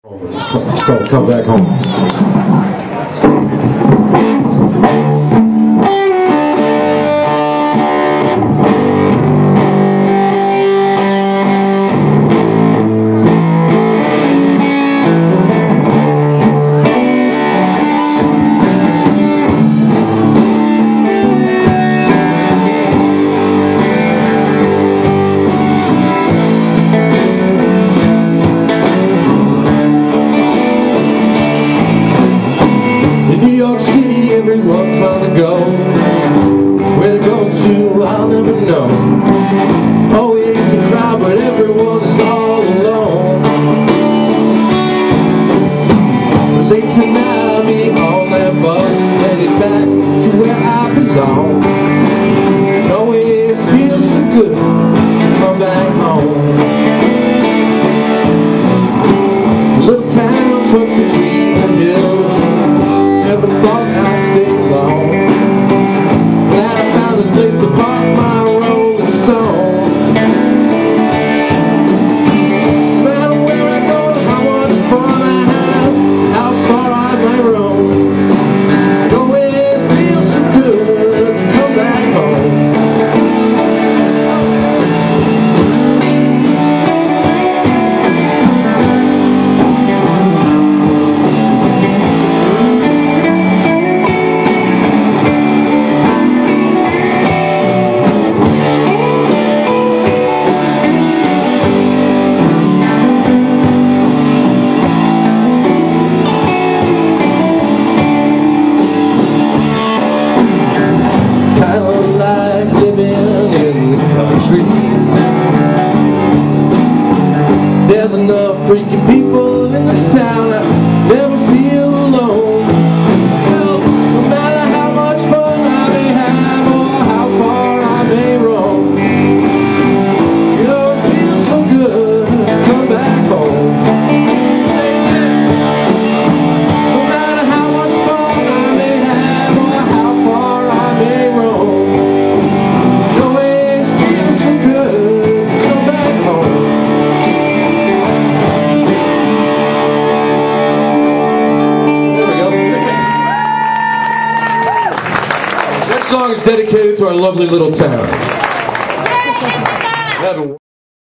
It's called Come Back Home. New York City, everyone's on the go. Where they go to, I'll never know. Always a crowd, but everyone is all alone. But late tonight, I'll be on that bus, headed back to where I belong. It always feels so good to come back home. A little town tucked between the hills. Never thought I'd stay long. Glad I found this place to park my rolling stone. No matter where I go, how much fun I have, how far I may roam, it always feels so good to come back home. Kind of like living in the country. There's enough freaky people in this town, I never feel alone. Well, no matter how much fun I may have or how far I may roam, it always feels so good to come back home. No matter how much fun I may have or how far I may roam, it always feels so good to come back home. There we go. That song is dedicated to our lovely little town.